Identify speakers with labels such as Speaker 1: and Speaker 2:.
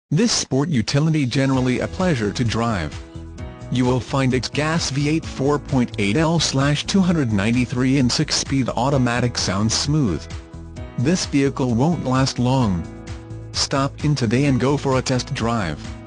Speaker 1: This sport utility generally a pleasure to drive. You will find its gas V8 4.8L/293 and 6-speed automatic sounds smooth. This vehicle won't last long. Stop in today and go for a test drive.